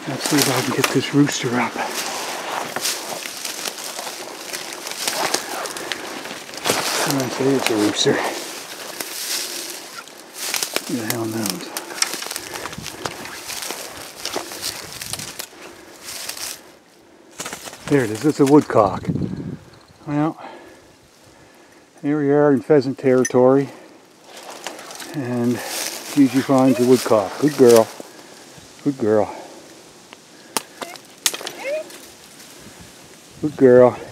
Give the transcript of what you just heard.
Let's see if I can get this rooster up. When I say it's a rooster, who the hell knows? There it is, it's a woodcock. Well, here we are in pheasant territory, and Gigi finds a woodcock. Good girl. Good girl. Good girl.